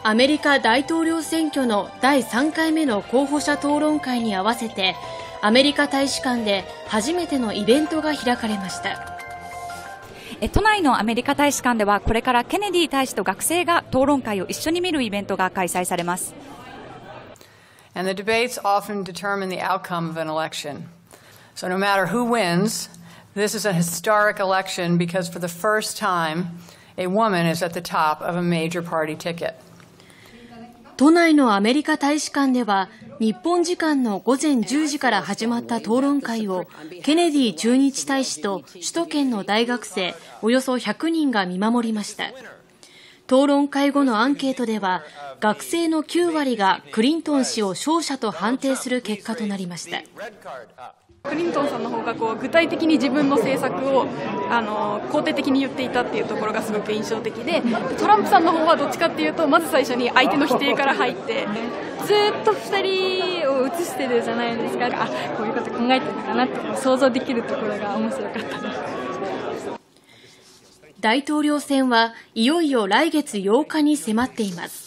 アメリカ大統領選挙の第3回目の候補者討論会に合わせて、アメリカ大使館で初めてのイベントが開かれました。 都内のアメリカ大使館では、これからケネディ大使と学生が討論会を一緒に見るイベントが開催されます。 And the debates often determine the outcome of an election. So no matter who wins, this is a historic election because for the first time, a woman is at the top of a major party ticket. 都内のアメリカ大使館では、日本時間の午前10時から始まった討論会を、ケネディ駐日大使と首都圏の大学生およそ100人が見守りました。討論会後のアンケートでは、学生の9割がクリントン氏を勝者と判定する結果となりました。 クリントンさんの方が具体的に自分の政策を肯定的に言っていたっていうところがすごく印象的で、トランプさんの方はどっちかっていうと、まず最初に相手の否定から入って、ずっと2人を映してるじゃないですか。こういうこと考えてるのかなって想像できるところが面白かったです。 大統領選はいよいよ来月8日に迫っています。